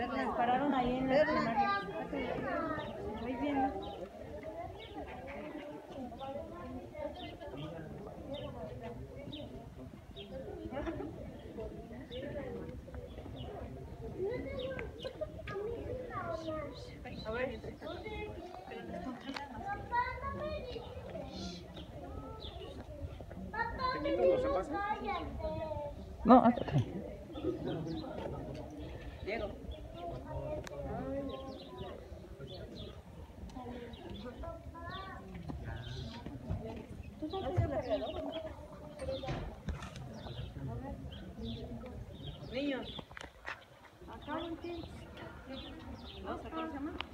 Nos pararon ahí en la primaria. Muy bien. A ver. No, hasta acá. Diego. Niños. Acá, ¿no? ¿Cómo se llama?